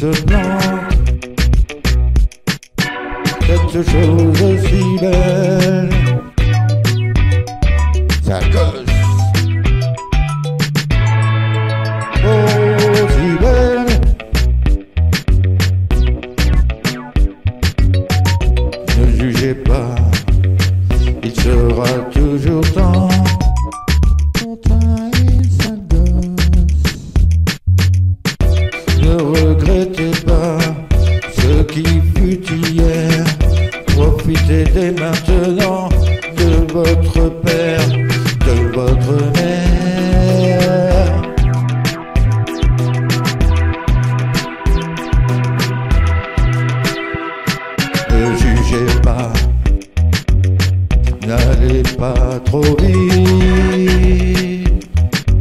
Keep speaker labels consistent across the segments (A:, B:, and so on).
A: se plante, cette chose si belle, ça gosse, oh si belle. Ne jugez pas, il sera toujours temps. Ne regrettez pas ce qui fut hier. Profitez dès maintenant de votre père, de votre mère. Ne jugez pas, n'allez pas trop vite.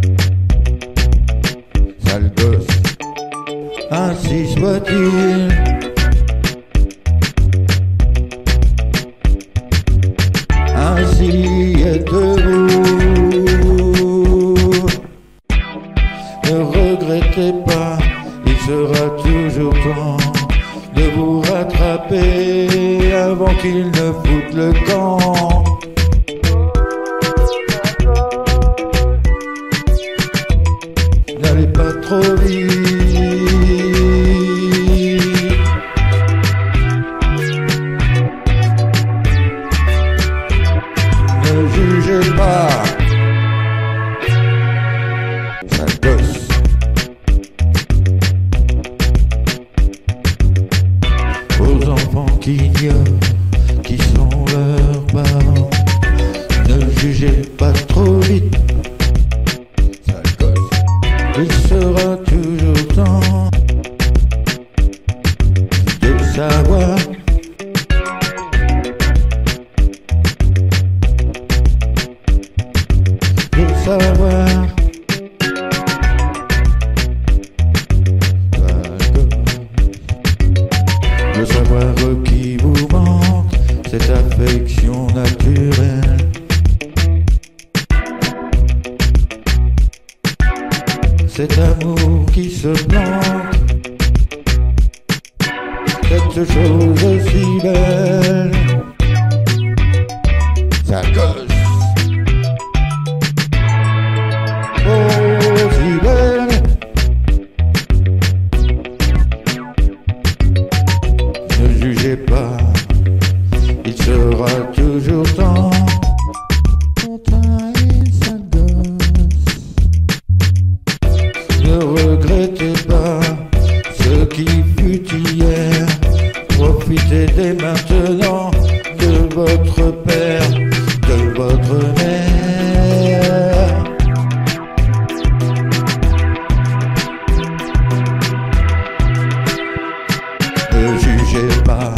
A: Sale gosse, ainsi soit-il. Ainsi êtes-vous. Ne regrettez pas, il sera toujours temps de vous rattraper avant qu'il ne foute le camp. N'allez pas trop vite. Ne jugez pas, ça gosse. Aux enfants qui ignorent qui sont leurs parents, ne jugez pas trop vite, ça gosse. Il sera toujours temps de savoir. Savoir, le savoir qui vous manque, cette affection naturelle, cet amour qui se plante, cette chose si belle, ça gosse. Oh, si belle. Ne jugez pas, il sera toujours temps. Ne regrettez pas ce qui fut hier. Profitez dès maintenant de votre père, de votre mère. Ne jugez pas,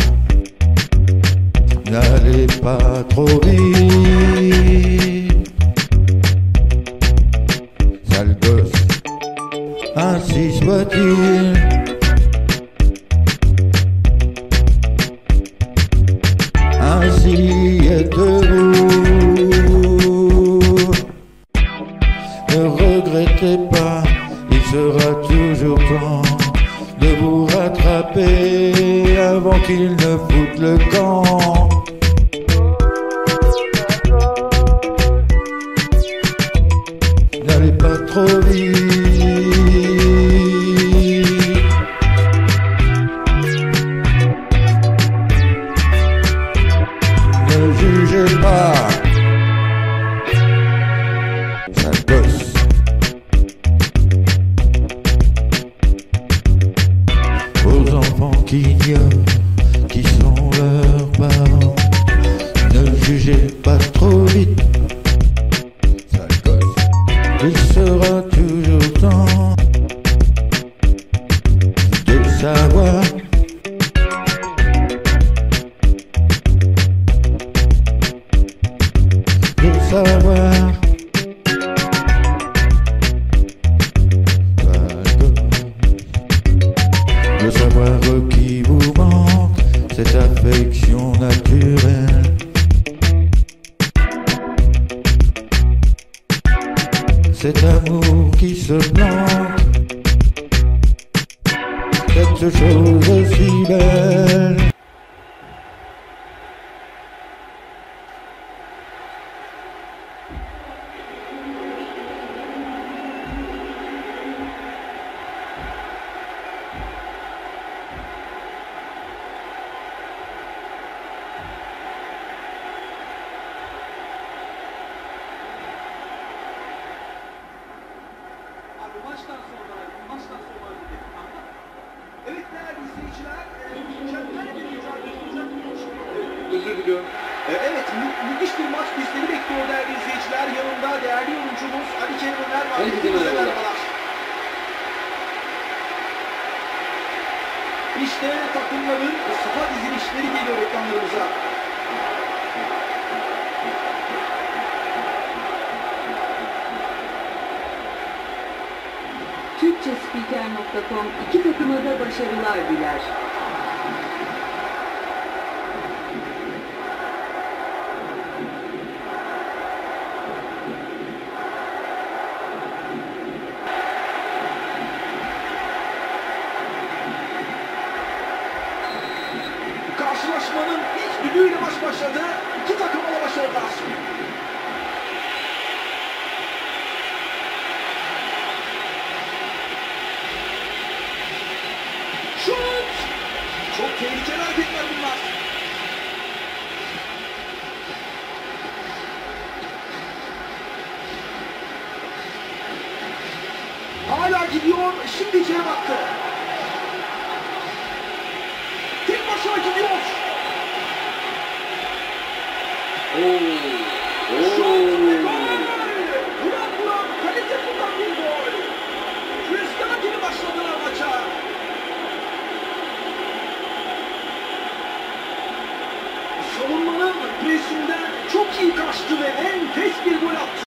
A: n'allez pas trop vite. Sale gosse, ainsi soit-il. Ainsi êtes-vous. Ne regrettez pas, il sera toujours temps de vous rattraper avant qu'il ne foute le camp. N'allez pas trop vite. Ne jugez pas, ça gosse. Aux enfants qui ignorent qui sont leurs parents, ne jugez pas trop vite, ça gosse. Il sera toujours temps de savoir. De savoir. Le savoir qui vous manque, cette affection naturelle, cet amour qui se plante, cette chose si belle.
B: Evet değerli izleyiciler, mükemmel bir mücadele olacak.
C: Özür diliyorum.
B: Evet, müthiş bir maç bizleri bekliyor değerli izleyiciler. Yanımda değerli yorumcumuz Ali Kerem Öner var.
C: Herkese merhabalar.
B: İşte takımların saha dizilişleri geliyor ekranlarımıza.
D: Türkçespiker.com iki takıma da başarılar diler.
B: Karşılaşmanın ilk düdüğüyle maç başladı. İki takıma da başarılar. Şut! Çok tehlikeli hareketler bunlar. Hala gidiyor. Şimdi içeri baktı.